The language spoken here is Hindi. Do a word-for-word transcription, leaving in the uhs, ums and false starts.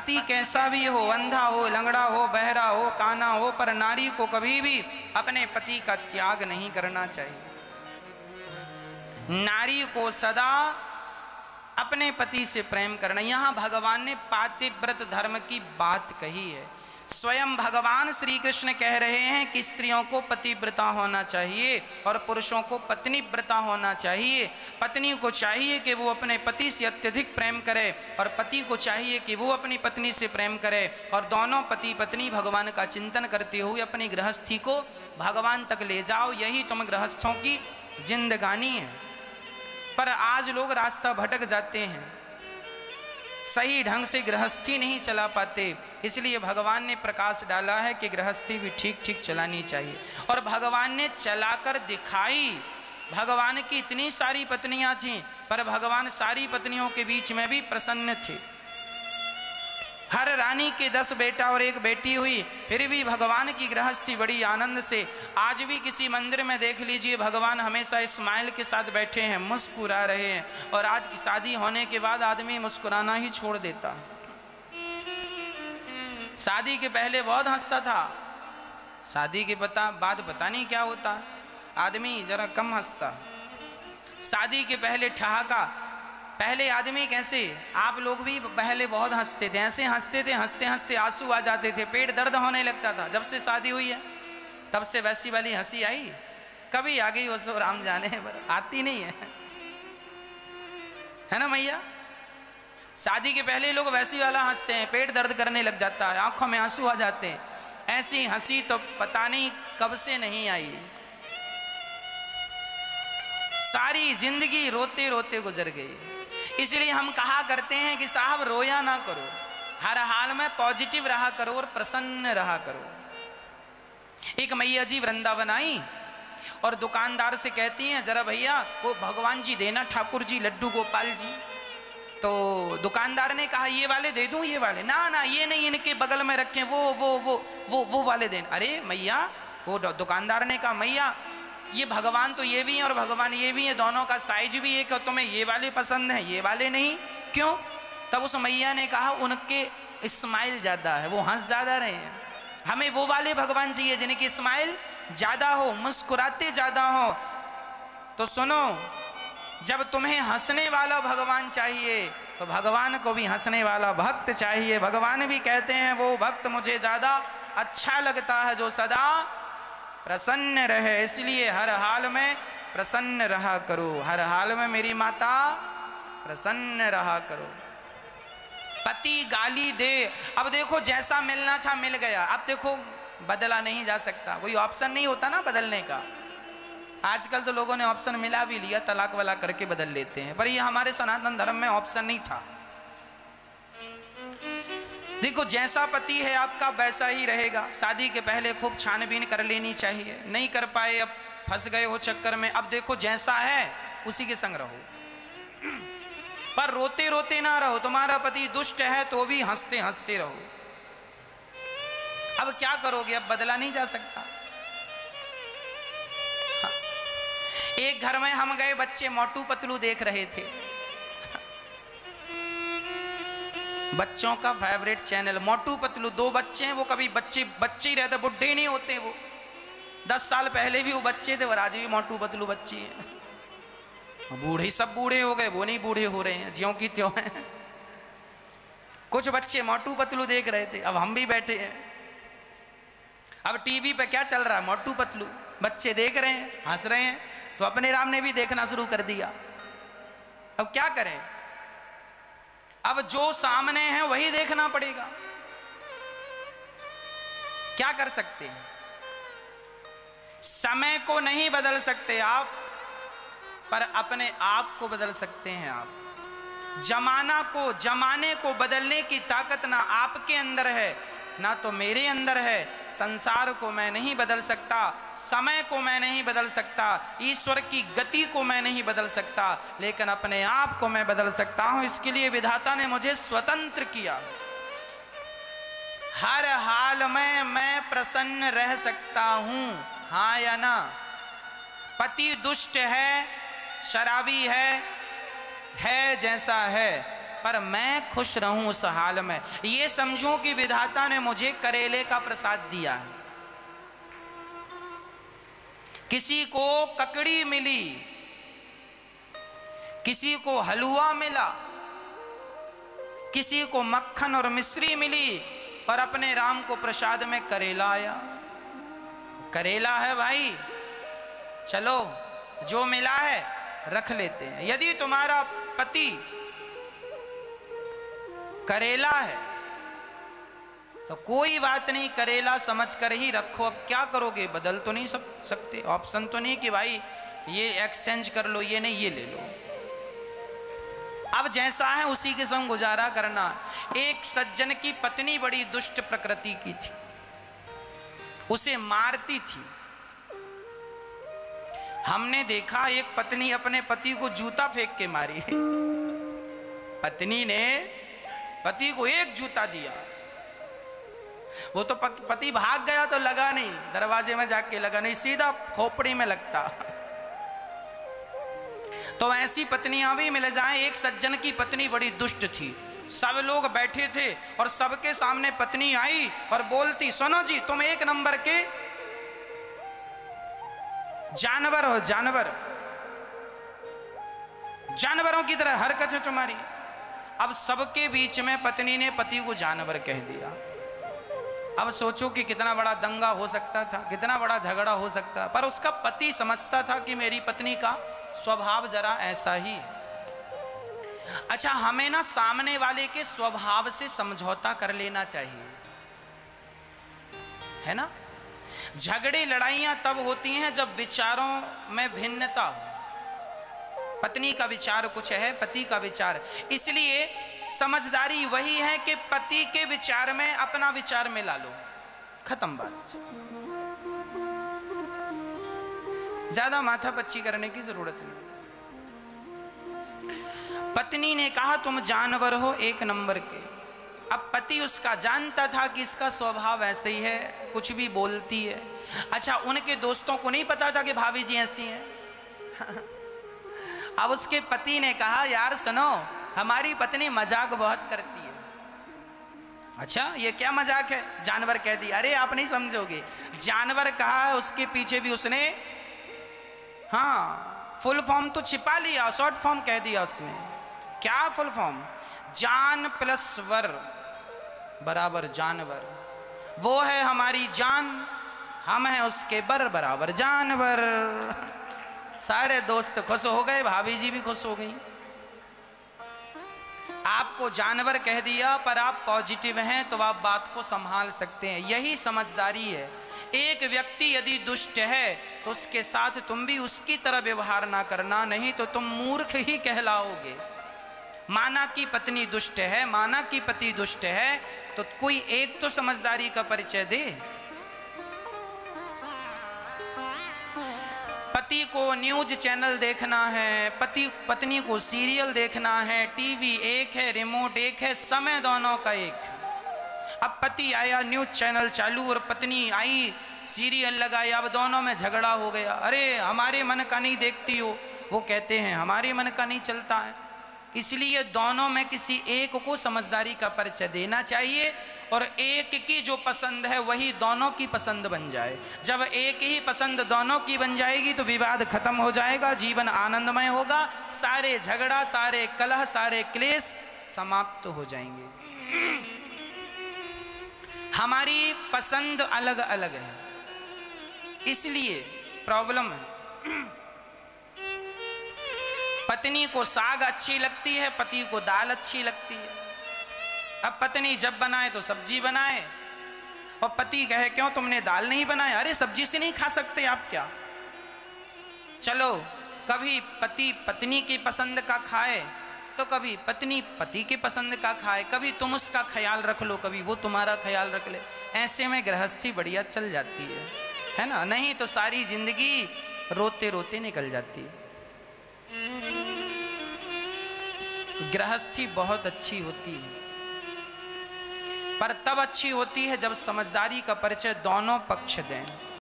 पति कैसा भी हो, अंधा हो, लंगड़ा हो, बहरा हो, काना हो, पर नारी को कभी भी अपने पति का त्याग नहीं करना चाहिए। नारी को सदा अपने पति से प्रेम करना। यहां भगवान ने पातिव्रत धर्म की बात कही है। स्वयं भगवान श्री कृष्ण कह रहे हैं कि स्त्रियों को पतिव्रता होना चाहिए और पुरुषों को पत्नीव्रता होना चाहिए। पत्नी को चाहिए कि वो अपने पति से अत्यधिक प्रेम करे और पति को चाहिए कि वो अपनी पत्नी से प्रेम करे, और दोनों पति पत्नी भगवान का चिंतन करते हुए अपनी गृहस्थी को भगवान तक ले जाओ। यही तुम गृहस्थों की जिंदगानी है। पर आज लोग रास्ता भटक जाते हैं, सही ढंग से गृहस्थी नहीं चला पाते। इसलिए भगवान ने प्रकाश डाला है कि गृहस्थी भी ठीक ठीक चलानी चाहिए, और भगवान ने चलाकर दिखाई। भगवान की इतनी सारी पत्नियां थीं, पर भगवान सारी पत्नियों के बीच में भी प्रसन्न थे। हर रानी के दस बेटा और एक बेटी हुई, फिर भी भगवान की गृहस्थी बड़ी आनंद से। आज भी किसी मंदिर में देख लीजिए, भगवान हमेशा स्माइल के साथ बैठे हैं, मुस्कुरा रहे हैं। और आज की शादी होने के बाद आदमी मुस्कुराना ही छोड़ देता है। शादी के पहले बहुत हंसता था, शादी के पता बाद पता नहीं क्या होता, आदमी जरा कम हंसता। शादी के पहले ठहाका, पहले आदमी कैसे, आप लोग भी पहले बहुत हंसते थे, ऐसे हंसते थे, हंसते हंसते आंसू आ जाते थे, पेट दर्द होने लगता था। जब से शादी हुई है तब से वैसी वाली हंसी आई कभी आ गई, उसको राम जाने, पर आती नहीं है, है ना मैया। शादी के पहले लोग वैसी वाला हंसते हैं, पेट दर्द करने लग जाता है, आंखों में आंसू आ जाते हैं। ऐसी हंसी तो पता नहीं कब से नहीं आई, सारी जिंदगी रोते रोते गुजर गई। इसलिए हम कहा करते हैं कि साहब रोया ना करो, हर हाल में पॉजिटिव रहा करो और प्रसन्न रहा करो। एक मैया जी वृंदावन आई और दुकानदार से कहती हैं, जरा भैया वो भगवान जी देना, ठाकुर जी, लड्डू गोपाल जी। तो दुकानदार ने कहा ये वाले दे दूं, ये वाले, ना ना ये नहीं, इनके बगल में रखें, वो वो वो वो वो वाले दें। अरे मैया, वो दुकानदार ने कहा मैया ये भगवान तो ये भी हैं और भगवान ये भी हैं, दोनों का साइज भी एक, तुम्हें ये वाले पसंद हैं, ये वाले नहीं, क्यों? तब उस मैया ने कहा उनके स्माइल ज़्यादा है, वो हंस ज़्यादा रहे हैं, हमें वो वाले भगवान चाहिए जिनकी स्माइल ज़्यादा हो, मुस्कुराते ज़्यादा हो। तो सुनो, जब तुम्हें हंसने वाला भगवान चाहिए तो भगवान को भी हंसने वाला भक्त चाहिए। भगवान भी कहते हैं वो भक्त मुझे ज़्यादा अच्छा लगता है जो सदा प्रसन्न रहे। इसलिए हर हाल में प्रसन्न रहा करो, हर हाल में मेरी माता प्रसन्न रहा करो। पति गाली दे, अब देखो जैसा मिलना था मिल गया, अब देखो बदला नहीं जा सकता, कोई ऑप्शन नहीं होता ना बदलने का। आजकल तो लोगों ने ऑप्शन मिला भी लिया, तलाक वाला करके बदल लेते हैं, पर ये हमारे सनातन धर्म में ऑप्शन नहीं था। देखो जैसा पति है आपका वैसा ही रहेगा। शादी के पहले खूब छानबीन कर लेनी चाहिए, नहीं कर पाए, अब फंस गए हो चक्कर में, अब देखो जैसा है उसी के संग रहो, पर रोते रोते ना रहो। तुम्हारा पति दुष्ट है तो भी हंसते हंसते रहो। अब क्या करोगे, अब बदला नहीं जा सकता। हाँ। एक घर में हम गए, बच्चे मोटू पतलू देख रहे थे, बच्चों का फेवरेट चैनल मोटू पतलू। दो बच्चे हैं, वो कभी बच्चे बच्चे ही रहते, बुढ़े नहीं होते। वो दस साल पहले भी वो बच्चे थे और आज भी मोटू पतलू बच्चे हैं। बूढ़े सब बूढ़े हो गए, वो नहीं बूढ़े हो रहे हैं, ज्यों की त्यों हैं। कुछ बच्चे मोटू पतलू देख रहे थे, अब हम भी बैठे हैं। अब टीवी पे क्या चल रहा है, मोटू पतलू, बच्चे देख रहे हैं, हंस रहे हैं, तो अपने राम ने भी देखना शुरू कर दिया। अब क्या करें, अब जो सामने है वही देखना पड़ेगा, क्या कर सकते हैं। समय को नहीं बदल सकते आप, पर अपने आप को बदल सकते हैं आप। जमाना को जमाने को बदलने की ताकत ना आपके अंदर है ना तो मेरे अंदर है। संसार को मैं नहीं बदल सकता, समय को मैं नहीं बदल सकता, ईश्वर की गति को मैं नहीं बदल सकता, लेकिन अपने आप को मैं बदल सकता हूं। इसके लिए विधाता ने मुझे स्वतंत्र किया। हर हाल में मैं प्रसन्न रह सकता हूं, हाँ या ना। पति दुष्ट है, शराबी है, है जैसा है, पर मैं खुश रहूं उस हाल में। ये समझूं कि विधाता ने मुझे करेले का प्रसाद दिया है। किसी को ककड़ी मिली, किसी को हलवा मिला, किसी को मक्खन और मिश्री मिली, पर अपने राम को प्रसाद में करेला आया। करेला है भाई, चलो जो मिला है रख लेते हैं। यदि तुम्हारा पति करेला है तो कोई बात नहीं, करेला समझ कर ही रखो। अब क्या करोगे, बदल तो नहीं सकते, ऑप्शन तो नहीं कि भाई ये एक्सचेंज कर लो, ये नहीं ये ले लो। अब जैसा है उसी के संग गुजारा करना। एक सज्जन की पत्नी बड़ी दुष्ट प्रकृति की थी, उसे मारती थी। हमने देखा एक पत्नी अपने पति को जूता फेंक के मारी। पत्नी ने पति को एक जूता दिया, वो तो पति भाग गया तो लगा नहीं, दरवाजे में जाके लगा नहीं, सीधा खोपड़ी में लगता। तो ऐसी पत्नियां भी मिल जाएं। एक सज्जन की पत्नी बड़ी दुष्ट थी, सब लोग बैठे थे और सबके सामने पत्नी आई और बोलती, सुनो जी तुम एक नंबर के जानवर हो, जानवर, जानवरों की तरह हरकत है तुम्हारी। अब सबके बीच में पत्नी ने पति को जानवर कह दिया। अब सोचो कि कितना बड़ा दंगा हो सकता था, कितना बड़ा झगड़ा हो सकता, पर उसका पति समझता था कि मेरी पत्नी का स्वभाव जरा ऐसा ही है। अच्छा, हमें ना सामने वाले के स्वभाव से समझौता कर लेना चाहिए, है ना। झगड़े लड़ाइयां तब होती हैं जब विचारों में भिन्नता हो। पत्नी का विचार कुछ है, पति का विचार, इसलिए समझदारी वही है कि पति के विचार में अपना विचार मिला लो, खत्म बात। ज्यादा माथा पच्ची करने की जरूरत नहीं। पत्नी ने कहा तुम जानवर हो एक नंबर के। अब पति उसका जानता था कि इसका स्वभाव ऐसे ही है, कुछ भी बोलती है। अच्छा, उनके दोस्तों को नहीं पता था कि भाभी जी ऐसी हैं। अब उसके पति ने कहा यार सुनो, हमारी पत्नी मजाक बहुत करती है। अच्छा, ये क्या मजाक है, जानवर कह दिया। अरे आप नहीं समझोगे, जानवर कहा है उसके पीछे भी उसने हाँ फुल फॉर्म तो छिपा लिया, शॉर्ट फॉर्म कह दिया उसने। क्या फुल फॉर्म? जान प्लस वर बराबर जानवर। वो है हमारी जान, हम हैं उसके बर बराबर जानवर। सारे दोस्त खुश हो गए, भाभी जी भी खुश हो गई। आपको जानवर कह दिया पर आप पॉजिटिव हैं तो आप बात को संभाल सकते हैं, यही समझदारी है। एक व्यक्ति यदि दुष्ट है तो उसके साथ तुम भी उसकी तरह व्यवहार ना करना, नहीं तो तुम मूर्ख ही कहलाओगे। माना कि पत्नी दुष्ट है, माना कि पति दुष्ट है, तो कोई एक तो समझदारी का परिचय दे। पति को न्यूज चैनल देखना है, पति पत्नी को सीरियल देखना है, टीवी एक है, रिमोट एक है, समय दोनों का एक। अब पति आया, न्यूज चैनल चालू, और पत्नी आई, सीरियल लगाया, अब दोनों में झगड़ा हो गया। अरे हमारे मन का नहीं देखती हो, वो कहते हैं हमारे मन का नहीं चलता है। इसलिए दोनों में किसी एक को समझदारी का परिचय देना चाहिए, और एक की जो पसंद है वही दोनों की पसंद बन जाए। जब एक ही पसंद दोनों की बन जाएगी तो विवाद खत्म हो जाएगा, जीवन आनंदमय होगा, सारे झगड़ा, सारे कलह, सारे क्लेश समाप्त हो जाएंगे। हमारी पसंद अलग अलग है, इसलिए प्रॉब्लम है। पत्नी को साग अच्छी लगती है, पति को दाल अच्छी लगती है। अब पत्नी जब बनाए तो सब्जी बनाए, और पति कहे क्यों तुमने दाल नहीं बनाया? अरे सब्जी से नहीं खा सकते आप क्या? चलो, कभी पति पत्नी की पसंद का खाए तो कभी पत्नी पति के पसंद का खाए, कभी तुम उसका ख्याल रख लो, कभी वो तुम्हारा ख्याल रख ले। ऐसे में गृहस्थी बढ़िया चल जाती है, है ना। नहीं तो सारी जिंदगी रोते रोते निकल जाती है। गृहस्थी बहुत अच्छी होती है, पर तब अच्छी होती है जब समझदारी का परिचय दोनों पक्ष दें।